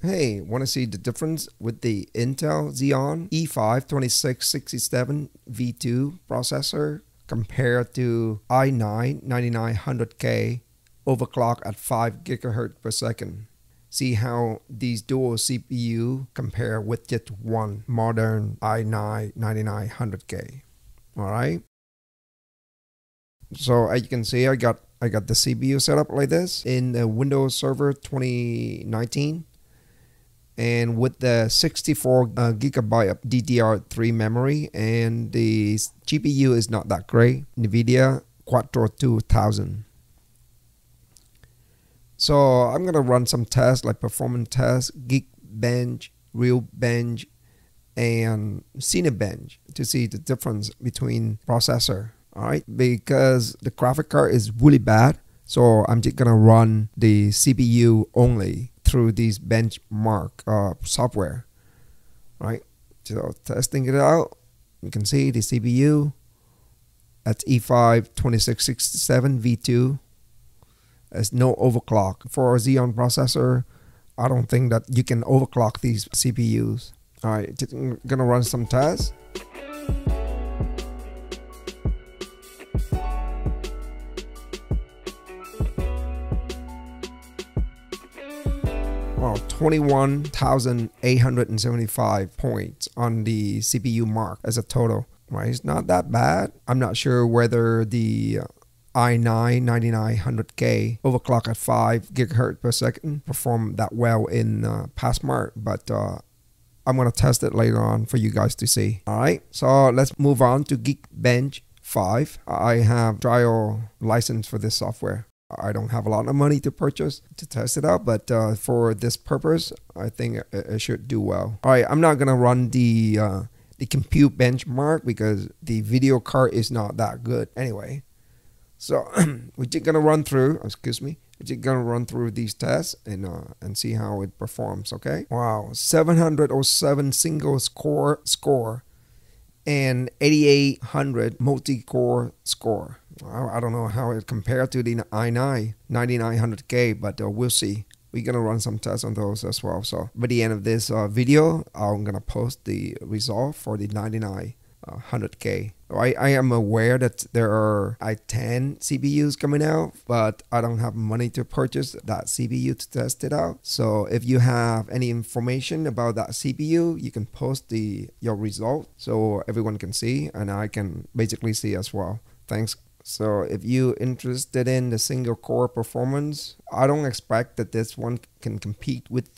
Hey, want to see the difference with the Intel Xeon E5-2667V2 processor compared to i9-9900K overclock at 5 GHz per second? See how these dual CPU compare with just one modern i9-9900K. All right. So as you can see, I got the CPU set up like this in the Windows Server 2019, and with the 64 gigabyte of DDR3 memory, and the GPU is not that great, NVIDIA Quattro 2000. So I'm gonna run some tests like performance tests, Geekbench, RealBench, and Cinebench to see the difference between processor. All right, because the graphic card is really bad, so I'm just gonna run the CPU only through these benchmark software. All right, so testing it out, you can see the CPU at E5-2667V2. There's no overclock for a Xeon processor. I don't think that you can overclock these CPUs. All right, just gonna run some tests. Wow, 21,875 points on the CPU mark as a total. Right, it's not that bad. I'm not sure whether the i9-9900K overclock at 5 GHz per second perform that well in PassMark, but I'm gonna test it later on for you guys to see. All right, so let's move on to Geekbench 5. I have trial license for this software. I don't have a lot of money to purchase to test it out, but for this purpose, I think it should do well. All right, I'm not gonna run the compute benchmark because the video card is not that good anyway. So we're just gonna run through. Excuse me. We're just gonna run through these tests and see how it performs. Okay. Wow, 707 single core score and 8800 multi-core score. I don't know how it compared to the i9-9900K, but we'll see. We're gonna run some tests on those as well. So by the end of this video, I'm gonna post the result for the 9900K. I am aware that there are i10 CPUs coming out, but I don't have money to purchase that CPU to test it out. So if you have any information about that CPU, you can post your result so everyone can see and I can basically see as well. Thanks. So if you're interested in the single core performance, I don't expect that this one can compete with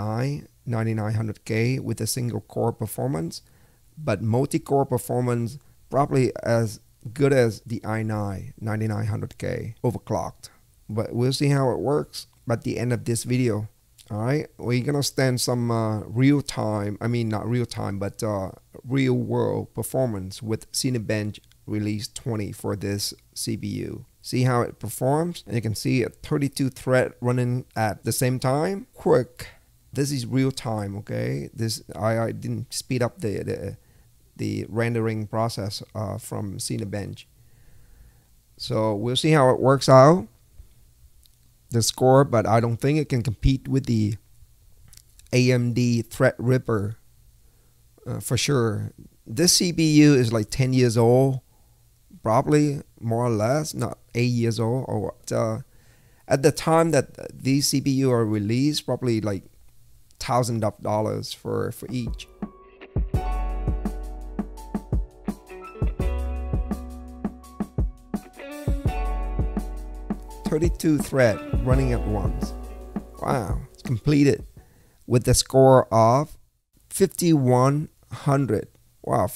i9-9900K with a single core performance, but multi-core performance probably as good as the i9-9900K overclocked. But we'll see how it works at the end of this video. All right, we're gonna stand some real-time, I mean not real-time, but real-world performance with Cinebench Release 20 for this CPU. See how it performs, and you can see a 32 thread running at the same time. Quick. This is real time. Okay, this I didn't speed up the rendering process from Cinebench. So we'll see how it works out, the score, but I don't think it can compete with the AMD Threadripper for sure. This CPU is like 10 years old, probably more or less, not 8 years old. Or at the time that these CPU are released, probably like $1,000 for each. .32 thread running at once. Wow, it's completed with the score of 5100. Wow,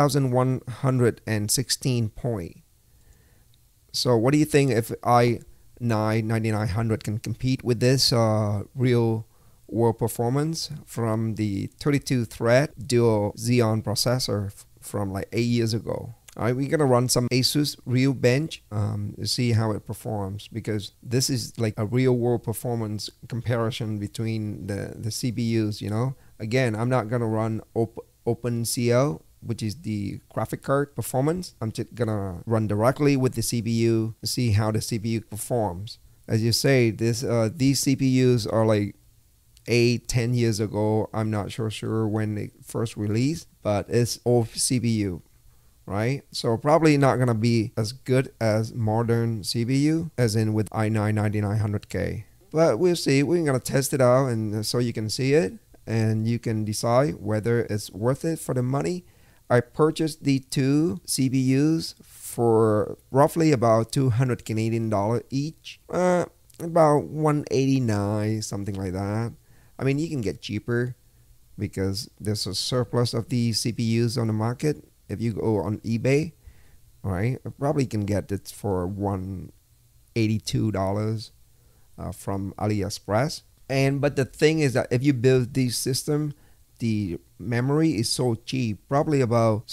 5,116 point. So what do you think if i9-9900 can compete with this real world performance from the 32 thread Dual Xeon processor from like 8 years ago? All right, we're gonna run some Asus RealBench to see how it performs, because this is like a real world performance comparison between the CPUs, you know. Again, I'm not gonna run OpenCL, which is the graphic card performance. I'm just gonna run directly with the CPU to see how the CPU performs. As you say, these CPUs are like 8-10 years ago. I'm not sure when they first released, but it's old CPU, right? So probably not gonna be as good as modern CPU, as in with i9-9900K. But we'll see. We're gonna test it out, and so you can see it, and you can decide whether it's worth it for the money. I purchased the two CPUs for roughly about 200 Canadian dollar each, about 189, something like that. I mean, you can get cheaper because there's a surplus of these CPUs on the market. If you go on eBay, right, probably can get it for $182 from AliExpress. But the thing is that if you build this system, the memory is so cheap, probably about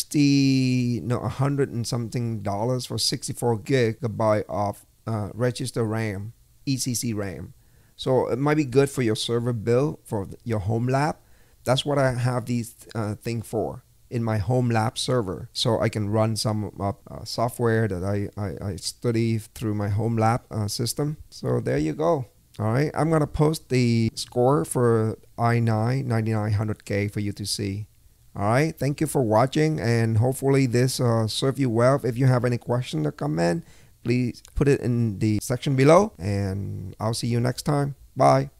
$100 and something for 64 gigabyte of register RAM, ECC RAM. So it might be good for your server build, for your home lab. That's what I have these thing for in my home lab server. So I can run some software that I study through my home lab system. So there you go. All right, I'm going to post the score for i9-9900K for you to see. All right, thank you for watching, and hopefully this served you well. If you have any question or comment, please put it in the section below, and I'll see you next time. Bye.